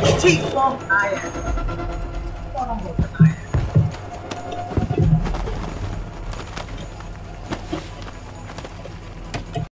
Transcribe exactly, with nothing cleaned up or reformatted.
Chị con ai à? Con ông một cái